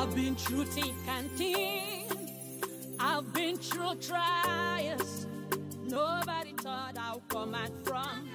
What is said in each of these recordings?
I've been through thick and thin. I've been through trials. Nobody thought I'd come out from.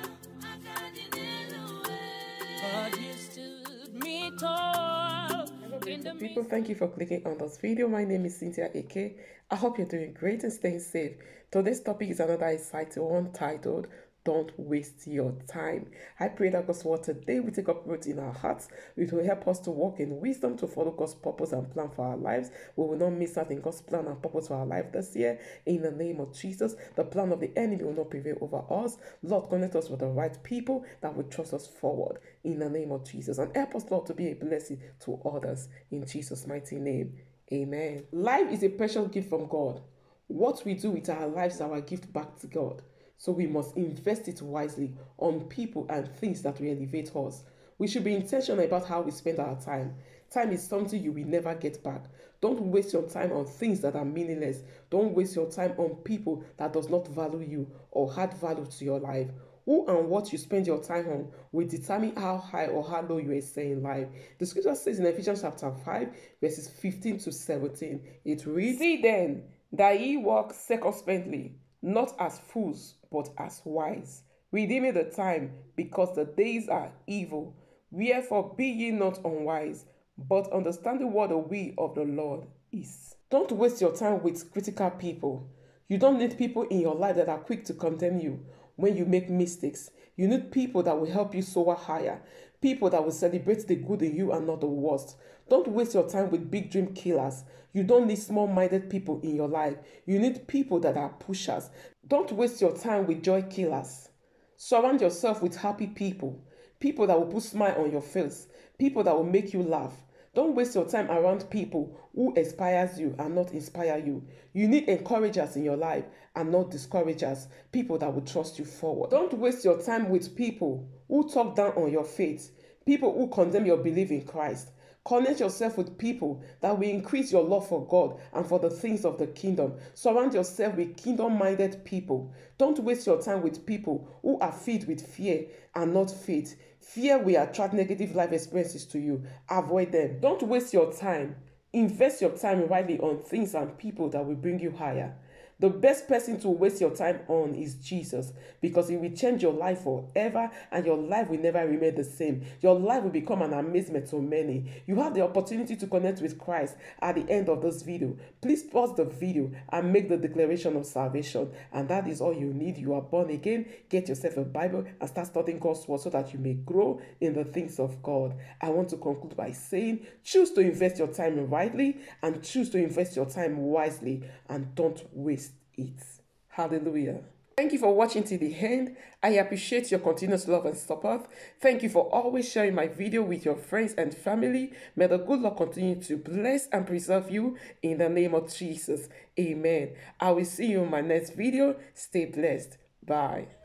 But you stood me tall. Hello people, thank you for clicking on this video. My name is Cynthia AK. I hope you're doing great and staying safe. Today's topic is another exciting one titled Don't Waste Your Time. I pray that God's word today will take up root in our hearts. It will help us to walk in wisdom to follow God's purpose and plan for our lives. We will not miss out in God's plan and purpose for our life this year. In the name of Jesus, the plan of the enemy will not prevail over us. Lord, connect us with the right people that will trust us forward. In the name of Jesus. And help us, Lord, to be a blessing to others. In Jesus' mighty name. Amen. Life is a precious gift from God. What we do with our lives is our gift back to God. So we must invest it wisely on people and things that will elevate us. We should be intentional about how we spend our time. Time is something you will never get back. Don't waste your time on things that are meaningless. Don't waste your time on people that does not value you or add value to your life. Who and what you spend your time on will determine how high or how low you excel in life. The scripture says in Ephesians chapter 5, verses 15 to 17, it reads, "See then that ye walk circumspectly, not as fools, but as wise, redeeming the time, because the days are evil. Wherefore be ye not unwise, but understanding what the will of the Lord is." Don't waste your time with critical people. You don't need people in your life that are quick to condemn you when you make mistakes. You need people that will help you soar higher. People that will celebrate the good in you and not the worst. Don't waste your time with big dream killers. You don't need small-minded people in your life. You need people that are pushers. Don't waste your time with joy killers. Surround yourself with happy people. People that will put a smile on your face. People that will make you laugh. Don't waste your time around people who inspires you and not inspire you. You need encouragers in your life and not discouragers, people that will trust you forward. Don't waste your time with people who talk down on your faith, people who condemn your belief in Christ. Connect yourself with people that will increase your love for God and for the things of the kingdom. Surround yourself with kingdom-minded people. Don't waste your time with people who are filled with fear and not faith. Fear will attract negative life experiences to you. Avoid them. Don't waste your time. Invest your time rightly on things and people that will bring you higher. The best person to waste your time on is Jesus, because he will change your life forever and your life will never remain the same. Your life will become an amazement to many. You have the opportunity to connect with Christ at the end of this video. Please pause the video and make the declaration of salvation. And that is all you need. You are born again. Get yourself a Bible and start studying God's word so that you may grow in the things of God. I want to conclude by saying, choose to invest your time rightly and choose to invest your time wisely, and don't waste it. Hallelujah. Thank you for watching till the end. I appreciate your continuous love and support. Thank you for always sharing my video with your friends and family. May the good Lord continue to bless and preserve you in the name of Jesus. Amen. I will see you in my next video. Stay blessed. Bye.